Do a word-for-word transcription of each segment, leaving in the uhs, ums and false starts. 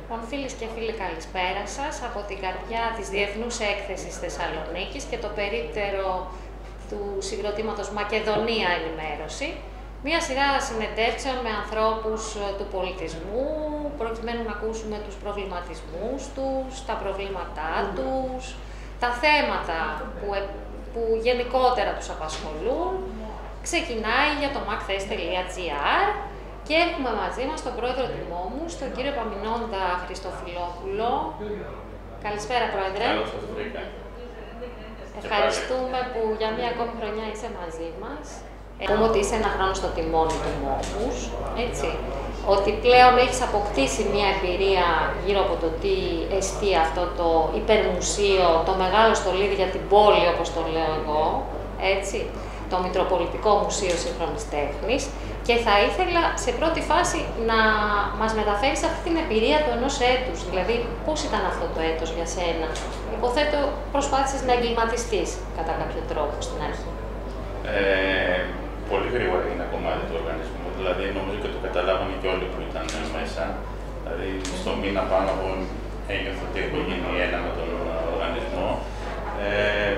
Λοιπόν, φίλες και φίλοι, καλησπέρα σας από την καρδιά της Διεθνούς Έκθεσης Θεσσαλονίκης και το περίπτερο του συγκροτήματος Μακεδονία Ενημέρωση. Μία σειρά συνεντεύξεων με ανθρώπους του πολιτισμού, προκειμένου να ακούσουμε τους προβληματισμούς τους, τα προβλήματά τους, τα θέματα που, που γενικότερα τους απασχολούν. Ξεκινάει για το macthes τελεία gr. Και έχουμε μαζί μας τον πρόεδρο του Μόμους, τον κύριο Επαμινόντα Χριστοφυλόπουλο. Καλησπέρα, πρόεδρε. Καλώς σας βρήκα. Ευχαριστούμε που για μία ακόμη χρονιά είσαι μαζί μας. Πούμε ότι είσαι ένα χρόνο στο τιμόνι του Μόμους, έτσι. Ότι πλέον έχεις αποκτήσει μία εμπειρία γύρω από το τι εστί αυτό το υπερμουσείο, το μεγάλο στολίδι για την πόλη, όπως το λέω εγώ, έτσι. Το Μητροπολιτικό Μουσείο Σύγχρονης Τέχνης, και θα ήθελα σε πρώτη φάση να μας μεταφέρεις αυτή την εμπειρία του ενός έτους, δηλαδή πώς ήταν αυτό το έτος για σένα. Υποθέτω προσπάθησες να εγκληματιστείς κατά κάποιο τρόπο στην αρχή. Ε, πολύ γρήγορα είναι κομμάτι του οργανισμού, δηλαδή νομίζω και το καταλάβανε και όλοι που ήταν μέσα. Δηλαδή στο μήνα πάνω από ένιωθα ότι έχω γίνει ένα με τον οργανισμό. Ε,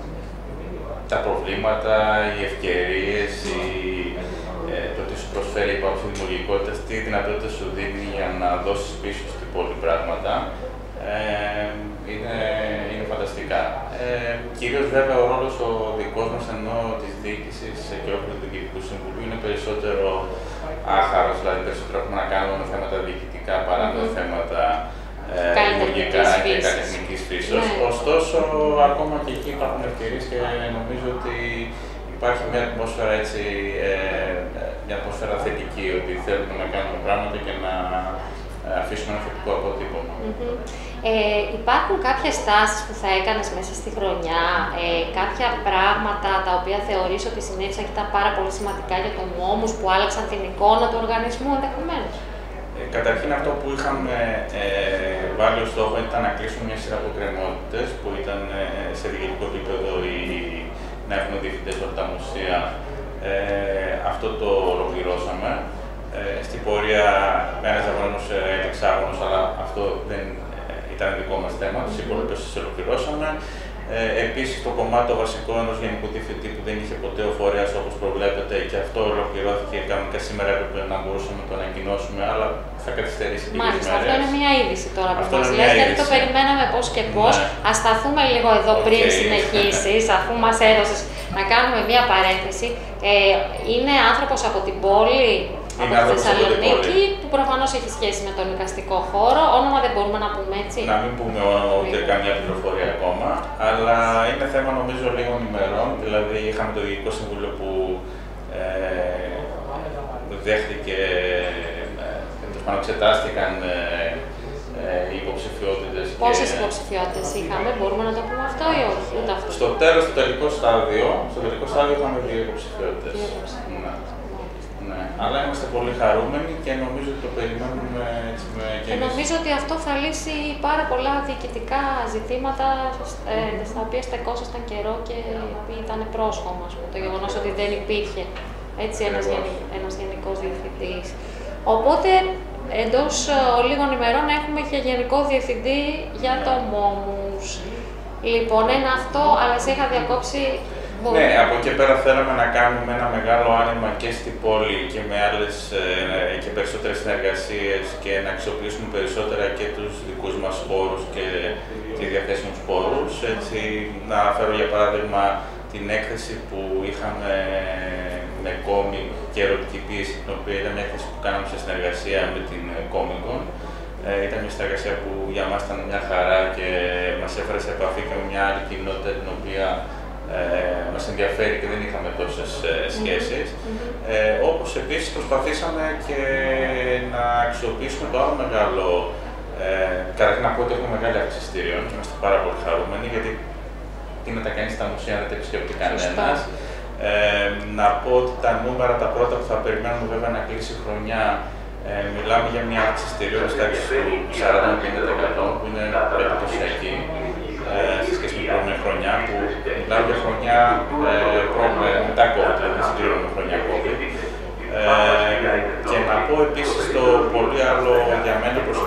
τα προβλήματα, οι ευκαιρίες, οι, ε, το τι σου προσφέρει η υπάρξη δημιουργικότητας, τι δυνατότητες σου δίνει για να δώσεις πίσω στην πόλη πράγματα, ε, είναι, είναι φανταστικά. Ε, κυρίως βέβαια ο ρόλος ο δικός μας, ενώ της διοίκησης και όχι του Διοικητικού Συμβουλίου, είναι περισσότερο άχαρος, δηλαδή περισσότερο έχουμε να κάνουμε με θέματα διοικητικά παρά με mm-hmm. θέματα δημιουργικά και καλλιτεχνικής φύσεως. Ναι. Ωστόσο, ακόμα και εκεί υπάρχουν ευκαιρίες και νομίζω ότι υπάρχει μια ατμόσφαιρα, έτσι, ε, μια ατμόσφαιρα θετική, ότι θέλουμε να κάνουμε πράγματα και να αφήσουμε ένα θετικό αποτύπωμα. Mm-hmm. ε, υπάρχουν κάποιες τάσεις που θα έκανες μέσα στη χρονιά, ε, κάποια πράγματα τα οποία θεωρείς ότι συνέβησαν και ήταν πάρα πολύ σημαντικά για τον Μόμους, που άλλαξαν την εικόνα του οργανισμού ενδεχομένως? Καταρχήν, αυτό που είχαμε ε, βάλει ως στόχο ήταν να κλείσουμε μια σειρά από κρεμότητες που ήταν ε, σε διοικητικό επίπεδο ή να έχουν διευθυντές όλα τα μουσεία. Ε, αυτό το ολοκληρώσαμε. Ε, στην πορεία, ένας αγώνος ε, εξάγωνος, αλλά αυτό δεν ε, ήταν δικό μας θέμα. Τις υπόλοιπες τις ολοκληρώσαμε. Ε, επίσης, το κομμάτι το βασικό ενός γενικού διευθυντή που δεν είχε ποτέ ο φορέας όπως προβλέπεται, και αυτό ολοκληρώθηκε κανονικά σήμερα, έπρεπε να μπορούσαμε να το ανακοινώσουμε, αλλά θα καθυστερήσει λίγες μέρες. Μάλιστα, αυτό είναι μια είδηση τώρα που μας λες, γιατί το περιμέναμε πώς και πώς. Ναι. Ας σταθούμε λίγο εδώ okay. πριν συνεχίσεις, αφού μας έδωσες, να κάνουμε μια παρένθεση. Ε, είναι άνθρωπος από την πόλη, από τη Θεσσαλονίκη, που προφανώς έχει σχέση με τον εικαστικό χώρο. Όνομα δεν μπορούμε να πούμε, έτσι. Να μην πούμε ούτε καμιά πληροφορία ακόμα, αλλά είναι θέμα νομίζω λίγων ημερών. Δηλαδή, είχαμε το Διοικητικό Συμβούλιο που ε, δέχτηκε, ε, εξετάστηκαν ε, ε, οι υποψηφιότητες. Πόσες και... υποψηφιότητες είχαμε, μπορούμε να το πούμε αυτό ή όχι? Ούτε αυτό. Στο τέλος, στο τελικό στάδιο, στο τελικό στάδιο είχαμε δύο υποψηφιότητες. Ναι. Ναι. Αλλά είμαστε πολύ χαρούμενοι και νομίζω ότι το περιμένουμε έτσι με και εμείς. Νομίζω ότι αυτό θα λύσει πάρα πολλά διοικητικά ζητήματα ε, στα οποία στεκόσασταν καιρό και ήταν πρόσχομα, ας πούμε, το γεγονός ότι δεν υπήρχε έτσι ένας, γενι, ένας γενικός διευθυντής. Οπότε, εντός ε, λίγων ημερών έχουμε και γενικό διευθυντή για ναι. το Μόμους. Λοιπόν, ένα αυτό, αλλά σε είχα διακόψει. Ναι, από εκεί πέρα θέλαμε να κάνουμε ένα μεγάλο άνοιγμα και στην πόλη και με άλλες ε, και περισσότερες συνεργασίες και να αξιοποιήσουμε περισσότερα και τους δικούς μας χώρους και τις διαθέσιμους χώρους. Έτσι, να φέρω για παράδειγμα την έκθεση που είχαμε με κόμικ και ερωτική πίεση, την οποία ήταν μια έκθεση που κάναμε σε συνεργασία με την Comic-Con. Ε, ήταν μια συνεργασία που για μας ήταν μια χαρά και μας έφερε σε επαφή και με μια άλλη κοινότητα την οποία Ε, μας ενδιαφέρει και δεν είχαμε τόσες ε, σχέσεις. Mm-hmm. Ε, όπως επίσης προσπαθήσαμε και να αξιοποιήσουμε το άλλο μεγάλο. Ε, Καταρχήν να πω ότι έχουμε μεγάλη αύξηση εισιτηρίων και είμαστε πάρα πολύ χαρούμενοι, γιατί τι να τα κάνει στα μουσεία δεν τα επισκέπτει κανένας. Ε, να πω ότι τα νούμερα τα πρώτα που θα περιμένουμε βέβαια να κλείσει η χρονιά, ε, μιλάμε για μια αύξηση εισιτηρίων στα σαράντα με πενήντα τοις εκατό που είναι εντυπωσιακή. Σε σχέση με την προηγούμενη χρονιά, που μιλάω για χρονιά ε, μετά COVID, δηλαδή συμπληρώνουμε χρονιά COVID. Ε, και να πω επίσης το πολύ άλλο για μένα προσωπικά ενδιαφέρον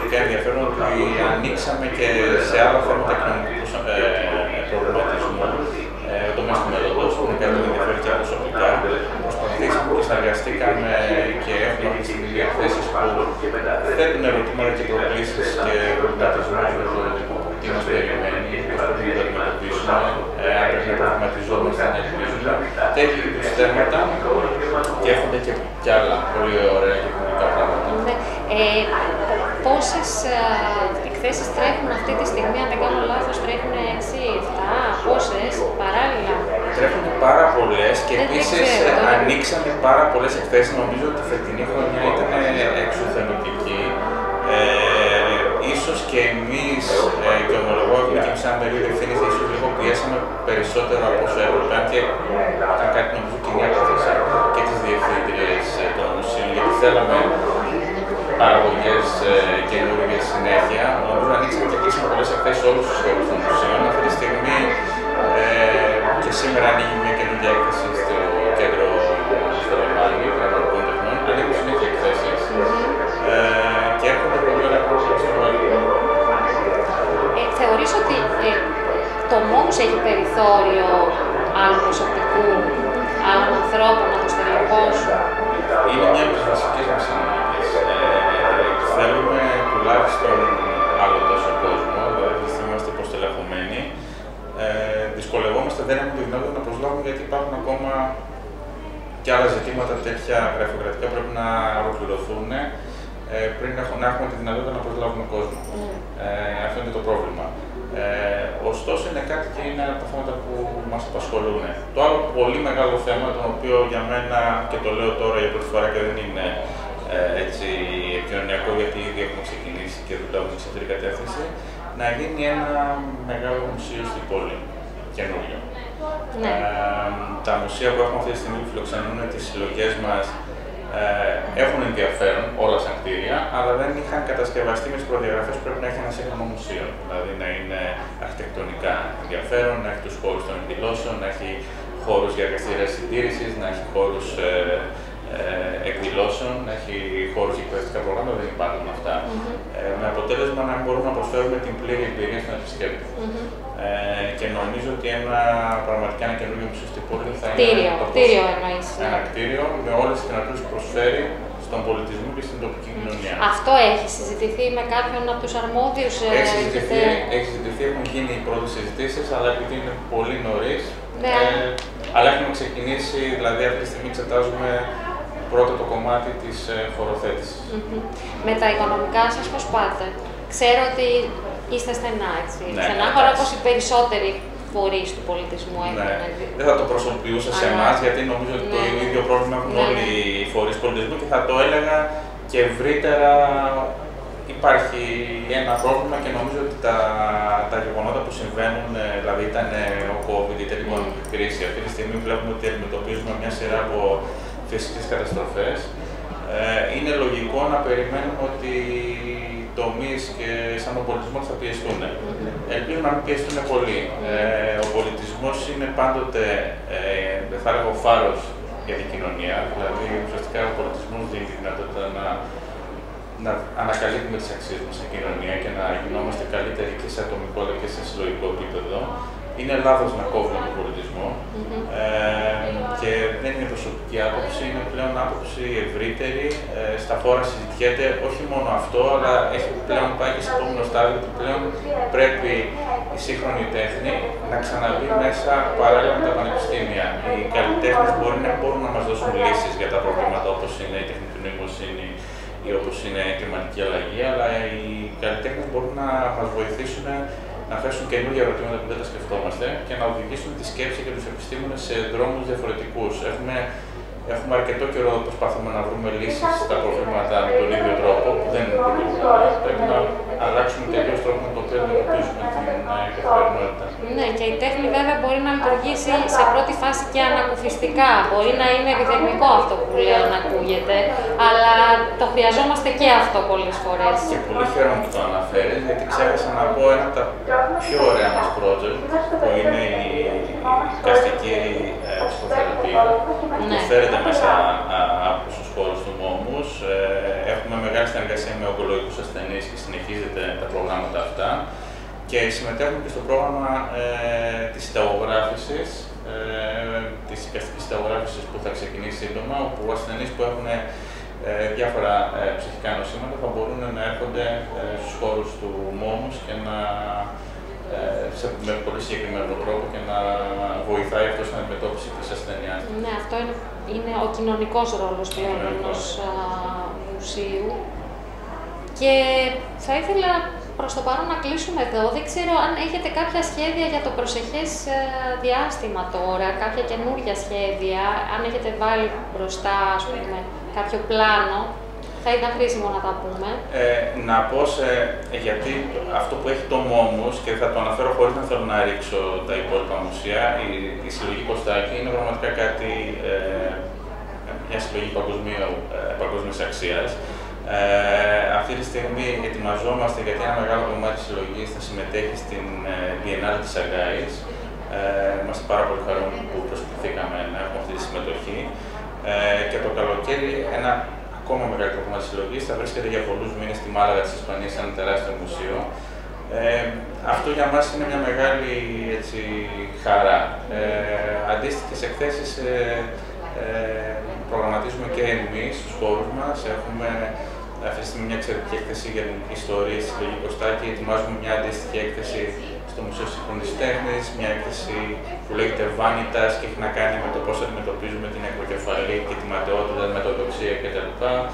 ενδιαφέρον ότι ανοίξαμε και σε άλλα θέματα κοινωνικού ε, προβληματισμού. Ε, το μέσο του μέλλοντος, που είναι κάτι που ενδιαφέρει και προσωπικά. Προσπαθήσαμε και συνεργαστήκαμε και έχουμε αυτή τη στιγμή διαθέσεις που θέτουν ερωτήματα και προκλήσεις και προβληματισμούς για το τι μας περιμένει, πώς πρέπει να το αντιμετωπίσουμε, αν πρέπει να προβληματιζόμαστε, να ελπίζουμε. Τέτοιου είδους θέματα και έχονται και, και άλλα πολύ ωραία και κοινωνικά πράγματα. Ε, πόσες εκθέσεις τρέχουν αυτή τη στιγμή, αν δεν κάνω λάθος, τρέχουν έξι εφτά, πόσες παράλληλα? Τρέχουν πάρα πολλές και επίσης ανοίξαμε πάρα πολλές εκθέσεις. Νομίζω ότι η φετινή χρονιά ήταν εξουθενωτική. Ε, ίσως και εμείς, ε, και ομολογώ, έχουμε και εμείς ένα μερίδιο ευθύνης, ίσως λίγο πιέσαμε περισσότερο από όσο έπρεπε, αν και ήταν κάτι νομίζω κοινή απόφαση και τις διευθύντριες των μουσείων, γιατί θέλαμε παραγωγές ε, καινούργιες συνέχεια. Νομίζω ανοίξαμε και κλείσαμε πολλές εκθέσεις σε όλους τους χώρους των μουσείων. Αυτή τη στιγμή ε, και σήμερα ανοίγει μια καινούργια έκθεση στο κέντρο στο Λιμάνι Πνευματικών Τεχνών. Ανοίγουν συνέχεια εκθέσεις ε, και έρχονται πολύ ωραία πράγματα στο μέλλον. Ε, θεωρείς ότι ε, το μόμους έχει περιθώριο άλλου προσωπικού, άλλων ανθρώπων να το στελεχώσουν? Είναι μια από τις βασικές μας ανάγκες. Θέλουμε τουλάχιστον άλλο τόσο κόσμο, δηλαδή είμαστε υποστελεχωμένοι. Ε, δυσκολευόμαστε, δεν έχουμε τη δυνατότητα να προσλάβουμε γιατί υπάρχουν ακόμα και άλλα ζητήματα τέτοια γραφειοκρατικά πρέπει να ολοκληρωθούν ε, πριν να έχουμε τη δυνατότητα να προσλάβουμε κόσμο. Ε, αυτό είναι το πρόβλημα. Ε, ωστόσο, είναι κάτι και είναι από τα θέματα που μας απασχολούν. Το άλλο πολύ μεγάλο θέμα, το οποίο για μένα, και το λέω τώρα για πρώτη φορά και δεν είναι ε, έτσι επικοινωνιακό, γιατί ήδη έχουμε ξεκινήσει και δουλεύουμε σε αυτή την κατεύθυνση, να γίνει ένα μεγάλο μουσείο στην πόλη, καινούριο. Ναι. Ε, τα μουσεία που έχουμε αυτή τη στιγμή που φιλοξενούν τις συλλογές μας ε, έχουν ενδιαφέρον όλα σαν κτίρια, αλλά δεν είχαν κατασκευαστεί με τις προδιαγραφές που πρέπει να έχει ένα σύγχρονο μουσείο. Δηλαδή να είναι αρχιτεκτονικά ενδιαφέρον, να έχει τους χώρους των εκδηλώσεων, να έχει χώρους για εργαστήρια συντήρησης, να έχει χώρους ε, ε, εκδηλώσεων, να έχει χώρους για εκπαιδευτικά προγράμματα, δεν υπάρχουν αυτά. Mm-hmm. ε, με αποτέλεσμα να μπορούμε να προσφέρουμε την πλήρη εμπειρία στον επισκέπτη. Mm-hmm. ε, και νομίζω ότι ένα πραγματικά ένα καινούργιο μουσείο στην πόλη θα κτίριο, είναι κτίριο εννοείς, ένα κτίριο με όλες τις δυνατότητες που προσφέρει στον πολιτισμό και στην τοπική κοινωνία. Αυτό έχει συζητηθεί με κάποιον από τους αρμόδιους? Έχει συζητηθεί, έχει συζητηθεί, έχουν γίνει οι πρώτες συζητήσεις, αλλά επειδή είναι πολύ νωρίς, ναι. ε, αλλά έχουμε ξεκινήσει, δηλαδή αυτή τη στιγμή εξετάζουμε πρώτο το κομμάτι της ε, χωροθέτησης. Mm-hmm. Με τα οικονομικά σας πώς πάτε? Ξέρω ότι είστε στενά, έτσι. Ναι, στενά ναι, χώρα ναι. όπως οι περισσότεροι φορείς του πολιτισμού έχουν. Ναι. Δεν θα το προσωπιούσα σε εμάς, γιατί νομίζω ότι ναι. το ίδιο πρόβλημα έχουν ναι. όλοι οι φορείς πολιτισμού και θα το έλεγα και ευρύτερα. Υπάρχει ένα πρόβλημα και νομίζω ότι τα, τα γεγονότα που συμβαίνουν, δηλαδή ήταν ο COVID, ήταν η οικονομική κρίση. Αυτή τη στιγμή βλέπουμε ότι αντιμετωπίζουμε μια σειρά από φυσικές καταστροφές. Ε, είναι λογικό να περιμένουμε ότι οι τομείς και σαν ο πολιτισμός θα πιεστούν. Ελπίζω να μην πιεστούν πολύ. Ε, ο πολιτισμός είναι πάντοτε, ε, δεν θα έλεγα, ο φάρος για την κοινωνία. Δηλαδή, ουσιαστικά ο πολιτισμός δίνει τη δυνατότητα να να ανακαλύπτουμε τις αξίες μας στην κοινωνία και να γινόμαστε καλύτεροι και σε ατομικό αλλά και σε συλλογικό επίπεδο. Είναι λάθος να κόβουμε τον πολιτισμό mm-hmm. ε, και δεν είναι προσωπική άποψη, είναι πλέον άποψη ευρύτερη. Ε, στα φόρα συζητιέται όχι μόνο αυτό, αλλά έχει πλέον πάει και σε επόμενο στάδιο ότι πλέον πρέπει η σύγχρονη τέχνη να ξαναμπεί μέσα παράλληλα με τα πανεπιστήμια. Οι καλλιτέχνες μπορεί να μπορούν να μας δώσουν λύσεις για τα προβλήματα όπως είναι η τεχνητή νοημοσύνη ή όπως είναι η κλιματική αλλαγή, αλλά οι καλλιτέχνες μπορούν να μας βοηθήσουν να θέσουν καινούργια ερωτήματα που δεν τα σκεφτόμαστε και να οδηγήσουν τη σκέψη και τους επιστήμονες σε δρόμους διαφορετικούς. Έχουμε, έχουμε αρκετό καιρό που προσπαθούμε να βρούμε λύσεις στα προβλήματα με τον ίδιο τρόπο, που δεν είναι πολύ. Πρέπει να αλλάξουμε τελείως τρόπο με το οποίο αντιμετωπίζουμε την καθημερινότητα. Ναι, και η τέχνη βέβαια μπορεί να λειτουργήσει σε πρώτη φάση και ανακουφιστικά. Μπορεί να είναι επιδερμικό αυτό που λέω να ακούγεται, αλλά το χρειαζόμαστε και αυτό πολλές φορές. Και πολύ χαίρομαι που το αναφέρεις, γιατί ξέχασα να πω ένα από τα πιο ωραία μας project, που είναι η καστική ε, ψυχοθεραπεία, που ναι. φέρεται μέσα από στους χώρους του μόμους. Ε, έχουμε με μεγάλη συνεργασία με ογκολογικούς ασθενείς και συνεχίζεται τα προγράμματα αυτά. Και συμμετέχουμε και στο πρόγραμμα ε, της συνταγογράφησης, ε, της εικαστικής συνταγογράφησης που θα ξεκινήσει σύντομα, όπου ασθενείς που έχουν ε, διάφορα ε, ψυχικά νοσήματα θα μπορούν να έρχονται ε, στους χώρους του μόμους και να, ε, σε, με πολύ συγκεκριμένο τρόπο και να βοηθάει αυτό στην αντιμετώπιση της ασθενειάς. Ναι, αυτό είναι, είναι ο κοινωνικός ρόλος πλέον ενός μουσείου. Και θα ήθελα προς το παρόν να κλείσουμε εδώ. Δεν ξέρω αν έχετε κάποια σχέδια για το προσεχές διάστημα τώρα, κάποια καινούργια σχέδια, αν έχετε βάλει μπροστά, ας πούμε, κάποιο πλάνο, θα ήταν χρήσιμο να τα πούμε. Ε, να πω σε, γιατί αυτό που έχει το μόμους, και θα το αναφέρω χωρίς να θέλω να ρίξω τα υπόλοιπα μουσεία, η, η συλλογή Κωστάκη είναι πραγματικά κάτι, ε, μια συλλογή παγκοσμίως αξίας. Ε, αυτή τη στιγμή ετοιμαζόμαστε γιατί ένα μεγάλο κομμάτι της συλλογής θα συμμετέχει στην ε, Biennale της Σαγκάης. Ε, είμαστε πάρα πολύ χαρούμενοι που προσκληθήκαμε να έχουμε αυτή τη συμμετοχή. Ε, και το καλοκαίρι ένα ακόμα μεγαλύτερο κομμάτι της συλλογής θα βρίσκεται για πολλούς μήνες στη Μάλαγα της Ισπανίας, σε ένα τεράστιο μουσείο. Ε, αυτό για μας είναι μια μεγάλη έτσι, χαρά. Ε, αντίστοιχες εκθέσεις ε, ε, προγραμματίζουμε και εμείς στους χώρους μας. Έχουμε αυτή τη στιγμή μια εξαιρετική έκθεση για την ιστορία στη συλλογή Κωστάκη. Ετοιμάζουμε μια αντίστοιχη έκθεση στο Μουσείο Σύγχρονης Τέχνης, μια έκθεση που λέγεται Vanitas και έχει να κάνει με το πώς αντιμετωπίζουμε την ακροκεφαλή και τη ματαιότητα, τη μεταδοξία κτλ.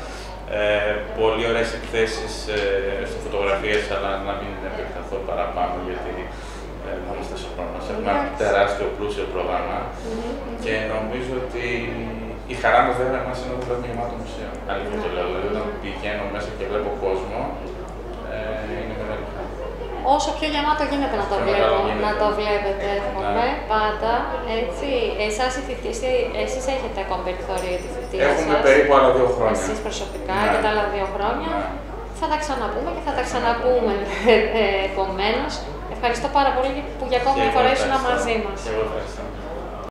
Ε, πολύ ωραίες εκθέσεις ε, σε φωτογραφίες, αλλά να μην επεκταθώ παραπάνω γιατί ε, θα είμαστε σε χρόνο. Έχουμε ένα τεράστιο πλούσιο πρόγραμμα και νομίζω ότι η χαρά μας βέβαια μας είναι ότι βλέπουμε γεμάτο μουσείο. Αλήθεια το λέω. Δηλαδή, όταν πηγαίνω μέσα και βλέπω κόσμο, ε, είναι μεγάλη χαρά. Όσο πιο γεμάτο γίνεται να το, βλέπω, να το βλέπετε, εύχομαι, πάντα, έτσι. Εσάς η θητεία, εσείς έχετε ακόμα περιθώριο για τη θητεία σας. Έχουμε περίπου άλλα δύο χρόνια. Εσείς προσωπικά ναι. και τα άλλα δύο χρόνια. Ναι. Θα τα ξαναπούμε και θα τα ξαναπούμε επομένως. Ευχαριστώ πάρα πολύ που για ακόμη μια φορά ήσουν μαζί μας. Και εγώ ευχαριστώ.